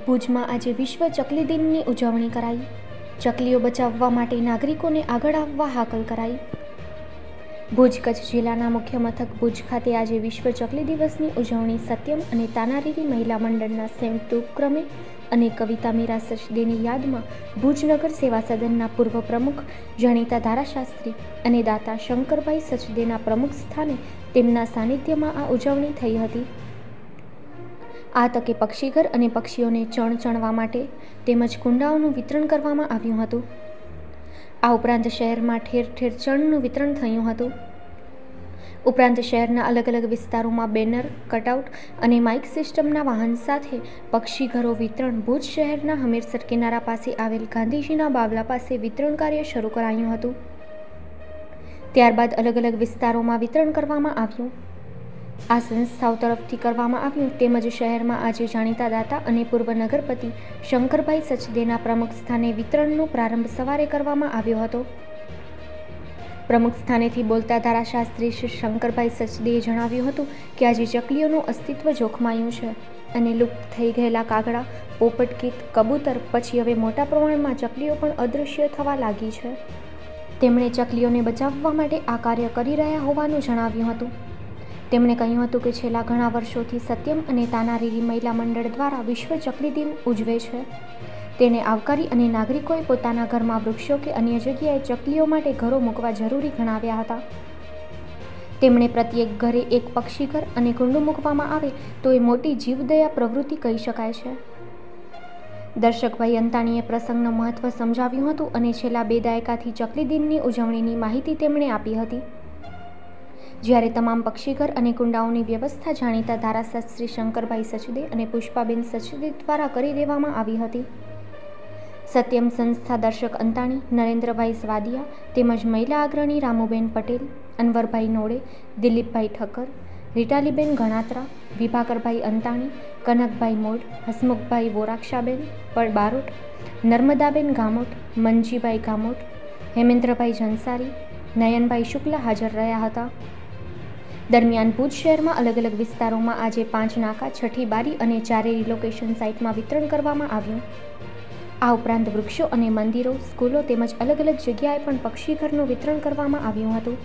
ભુજમાં આજે વિશ્વ ચકલી દિનની ઉજવણી કરાઈ। ચકલીઓ બચાવવા માટે નાગરિકોને આગળ આવવા હાકલ કરાઈ। ભુજ કચ્છ જિલ્લાના મુખ્ય મથક ભુજ ખાતે આજે વિશ્વ ચકલી દિવસની ઉજવણી સત્યમ અને તાનારીરી મહિલા મંડળના સંયુક્ત ઉપક્રમે અને કવિતા મીરા સચદેની યાદમાં ભુજનગર સેવા સદનના પૂર્વ પ્રમુખ જાણીતા ધારાશાસ્ત્રી અને દાતા શંકરભાઈ સચદેના પ્રમુખ સ્થાને તેમના સાનિધ્યમાં આ ઉજવણી થઈ હતી। આ તકે પક્ષીઘર અને પક્ષીઓને ચણ ચણવા માટે તેમજ કુંડાઓનું વિતરણ કરવામાં આવ્યું હતું। આ ઉપરાંત શહેરમાં ઠેર ઠેર ચણનું વિતરણ થયું હતું। ઉપરાંત શહેરના અલગ અલગ વિસ્તારોમાં બેનર, કટઆઉટ અને માઇક સિસ્ટમના વાહન સાથે પક્ષીઘરો વિતરણ ભુજ શહેરના હમીરસર કિનારા પાસે આવેલ ગાંધીજીના બાવલા પાસે વિતરણ કાર્ય શરૂ કરાયું હતું। ત્યારબાદ અલગ અલગ વિસ્તારોમાં વિતરણ કરવામાં આવ્યું। આ સંસ્થાઓ તરફથી કરવામાં આવ્યું તેમજ શહેરમાં આજે જાણીતા દાતા અને પૂર્વ નગરપતિ શંકરભાઈ સચદેના પ્રમુખ સ્થાને વિતરણનો પ્રારંભ સવારે કરવામાં આવ્યો હતો। પ્રમુખ સ્થાનેથી બોલતા ધારાશાસ્ત્રી શ્રી શંકરભાઈ સચદેએ જણાવ્યું હતું કે આજે ચકલીઓનું અસ્તિત્વ જોખમાયું છે અને લુપ્ત થઈ ગયેલા કાગડા, પોપટ, કીટ, કબૂતર પછી હવે મોટા પ્રમાણમાં ચકલીઓ પણ અદૃશ્ય થવા લાગી છે। તેમણે ચકલીઓને બચાવવા માટે આ કાર્ય કરી રહ્યા હોવાનું જણાવ્યું હતું। તેમણે કહ્યું હતું કે છેલ્લા ઘણા વર્ષોથી સત્યમ અને તાનારીરી મહિલા મંડળ દ્વારા વિશ્વ ચકલી દિન ઉજવે છે। તેને આવકારી અને નાગરિકોએ પોતાના ઘરમાં વૃક્ષો કે અન્ય જગ્યાએ ચકલીઓ માટે ઘરો મૂકવા જરૂરી ગણાવ્યા હતા। તેમણે પ્રત્યેક ઘરે એક પક્ષીઘર અને કુંડું મૂકવામાં આવે તો એ મોટી જીવદયા પ્રવૃત્તિ કહી શકાય છે। દર્શકભાઈ અંતાણીએ પ્રસંગનું મહત્વ સમજાવ્યું હતું અને છેલ્લા 2 દાયકાથી ચકલી દિનની ઉજવણીની માહિતી તેમણે આપી હતી। જ્યારે તમામ પક્ષીઘર અને કુંડાઓની વ્યવસ્થા જાણીતા ધારાશાસ્ત્રી શંકરભાઈ સચદે અને પુષ્પાબેન સચદે દ્વારા કરી દેવામાં આવી હતી। સત્યમ સંસ્થા દર્શક અંતાણી, નરેન્દ્રભાઈ સ્વાદિયા તેમજ મહિલા અગ્રણી રામુબેન પટેલ, અનવરભાઈ નોડે, દિલીપભાઈ ઠક્કર, રીટાલીબેન ગણાત્રા, વિભાકરભાઈ અંતાણી, કનકભાઈ મોડ, હસમુખભાઈ બોરાક્ષાબેન બારોટ, નર્મદાબેન ગામોટ, મંજીભાઈ ગામોટ, હેમેન્દ્રભાઈ જંસારી, નયનભાઈ શુક્લા હાજર રહ્યા હતા। દરમિયાન ભુજ શહેરમાં અલગ અલગ વિસ્તારોમાં આજે 5 નાકા, 6ઠી બારી અને 4 રિલોકેશન સાઇટમાં વિતરણ કરવામાં આવ્યું। આ ઉપરાંત વૃક્ષો અને મંદિરો, સ્કૂલો તેમજ અલગ અલગ જગ્યાએ પણ પક્ષીઘરનું વિતરણ કરવામાં આવ્યું હતું।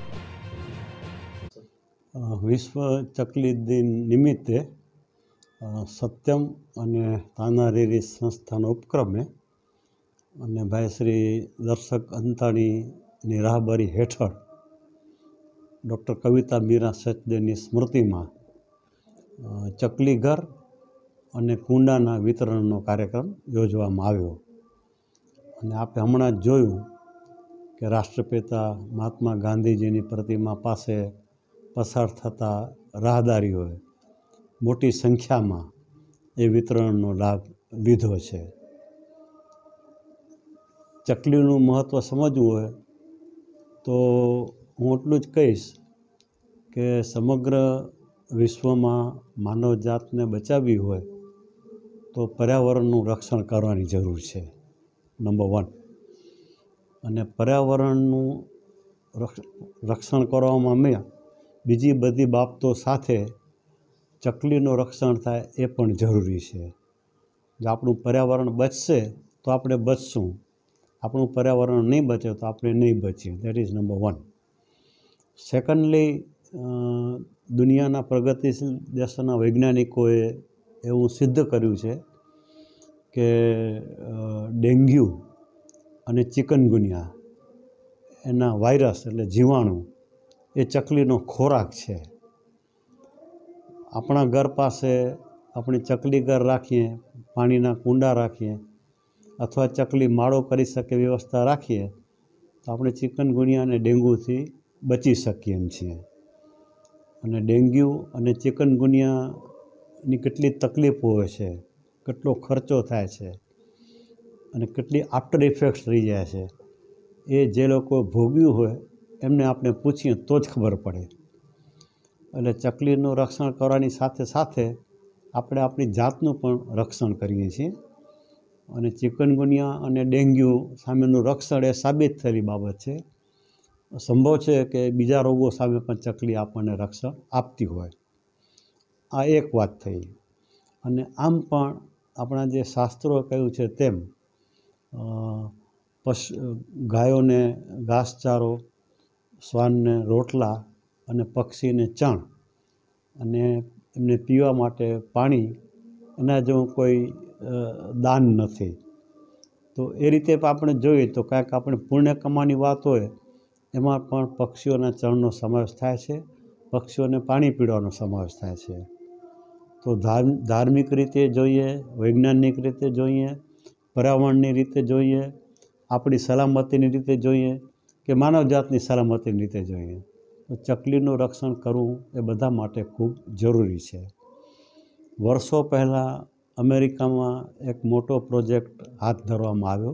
વિશ્વ ચકલી દિન નિમિત્તે સત્યમ અને તાનારીરી સંસ્થાના ઉપક્રમે અને ભાઈ શ્રી દર્શક અંતાણીની રાહબરી હેઠળ ડૉક્ટર કવિતા મીરા સચદેની સ્મૃતિમાં ચકલીઘર અને કુંડાના વિતરણનો કાર્યક્રમ યોજવામાં આવ્યો। અને આપણે હમણાં જ જોયું કે રાષ્ટ્રપિતા મહાત્મા ગાંધીજીની પ્રતિમા પાસે પસાર થતા રાહદારીઓએ મોટી સંખ્યામાં એ વિતરણનો લાભ લીધો છે। ચકલીનું મહત્ત્વ સમજવું હોય તો હું એટલું જ કહીશ કે સમગ્ર વિશ્વમાં માનવજાતને બચાવવી હોય તો પર્યાવરણનું રક્ષણ કરવાની જરૂર છે, નંબર 1। અને પર્યાવરણનું રક્ષણ કરવામાં બીજી બધી બાબતો સાથે ચકલીનું રક્ષણ થાય એ પણ જરૂરી છે। જો આપણું પર્યાવરણ બચશે તો આપણે બચશું, આપણું પર્યાવરણ નહીં બચે તો આપણે નહીં બચીએ। That is number 1। સેકન્ડલી, દુનિયાના પ્રગતિશીલ દેશોના વૈજ્ઞાનિકોએ એવું સિદ્ધ કર્યું છે કે ડેન્ગ્યુ અને ચિકનગુનિયા એના વાયરસ એટલે જીવાણુ એ ચકલીનો ખોરાક છે। આપણા ઘર પાસે આપણે ચકલી ઘર રાખીએ, પાણીના કુંડા રાખીએ અથવા ચકલી માળો કરી શકે વ્યવસ્થા રાખીએ તો આપણે ચિકનગુનિયા અને ડેન્ગ્યુથી બચી શકીએ એમ છીએ। અને ડેન્ગ્યુ અને ચિકનગુનિયાની કેટલી તકલીફો હોય છે, કેટલો ખર્ચો થાય છે અને કેટલી આફ્ટર ઇફેક્ટ્સ રહી જાય છે, એ જે લોકો ભોગ્યું હોય એમને આપણે પૂછીએ તો જ ખબર પડે। એટલે ચકલીનું રક્ષણ કરવાની સાથે સાથે આપણે આપણી જાતનું પણ રક્ષણ કરીએ છીએ। અને ચિકનગુનિયા અને ડેન્ગ્યુ સામેનું રક્ષણ એ સાબિત થયેલી બાબત છે। સંભવ છે કે બીજા રોગો સામે પણ ચકલી આપણને રક્ષણ આપતી હોય। આ એક વાત થઈ। અને આમ પણ આપણા જે શાસ્ત્રોએ કહ્યું છે તેમ ગાયોને ઘાસચારો, શ્વાનને રોટલા અને પક્ષીને ચણ અને એમને પીવા માટે પાણી, એના જેવું કોઈ દાન નથી. તો એ રીતે આપણે જોઈએ તો કાંઈક આપણે પુણ્ય કમાવાની વાત હોય એમાં પણ પક્ષીઓના ચણનો સમાવેશ થાય છે, પક્ષીઓને પાણી પીવાનો સમાવેશ થાય છે. તો ધાર્મિક રીતે જોઈએ, વૈજ્ઞાનિક રીતે જોઈએ, પર્યાવરણની રીતે જોઈએ, આપણી સલામતીની રીતે જોઈએ કે માનવજાતની સલામતીની રીતે જોઈએ તો ચકલીનું રક્ષણ કરવું એ બધા માટે ખૂબ જરૂરી છે. વર્ષો પહેલાં અમેરિકામાં એક મોટો પ્રોજેક્ટ હાથ ધરવામાં આવ્યો.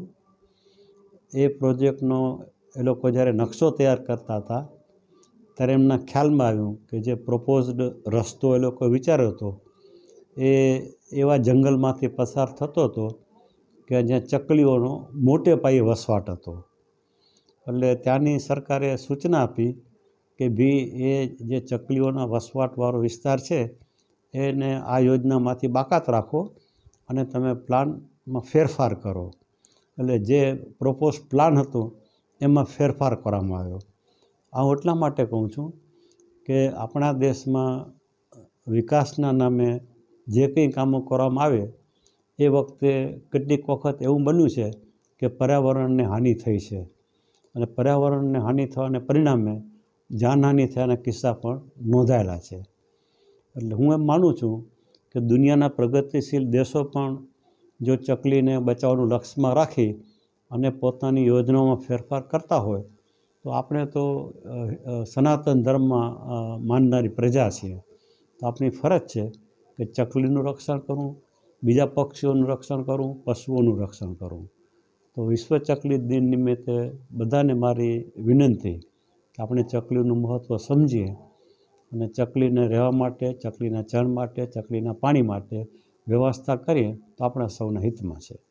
એ પ્રોજેક્ટનો એ લોકો જ્યારે નકશો તૈયાર કરતા હતા ત્યારે એમના ખ્યાલમાં આવ્યું કે જે પ્રપોઝડ રસ્તો એ લોકો વિચાર્યો હતો એ એવા જંગલમાંથી પસાર થતો હતો કે જ્યાં ચકલીઓનો મોટે પાયે વસવાટ હતો. એટલે ત્યાંની સરકારે સૂચના આપી કે ભાઈ એ જે ચકલીઓના વસવાટવાળો વિસ્તાર છે એને આ યોજનામાંથી બાકાત રાખો અને તમે પ્લાનમાં ફેરફાર કરો. એટલે જે પ્રપોઝ પ્લાન હતો એમાં ફેરફાર કરવામાં આવ્યો. આ એટલા માટે કહું છું કે આપણા દેશમાં વિકાસના નામે જે કંઈ કામો કરવામાં આવે એ વખતે કેટલીક વખત એવું બન્યું છે કે પર્યાવરણને હાનિ થઈ છે અને પર્યાવરણને હાનિ થવાને પરિણામે જાનહાનિ થયાના કિસ્સા પણ નોંધાયેલા છે. એટલે હું એમ માનું છું કે દુનિયાના પ્રગતિશીલ દેશો પણ જો ચકલીને બચાવવાનું લક્ષ્યમાં રાખી અને પોતાની યોજનાઓમાં ફેરફાર કરતા હોય તો આપણે તો સનાતન ધર્મમાં માનનારી પ્રજા છીએ, તો આપણી ફરજ છે કે ચકલીનું રક્ષણ કરવું, બીજા પક્ષીઓનું રક્ષણ કરવું, પશુઓનું રક્ષણ કરવું. તો વિશ્વ ચકલી દિન નિમિત્તે બધાને મારી વિનંતી કે આપણે ચકલીનું મહત્ત્વ સમજીએ અને ચકલીને રહેવા માટે, ચકલીના ચણ માટે, ચકલીના પાણી માટે વ્યવસ્થા કરીએ તો આપણા સૌના હિતમાં છે.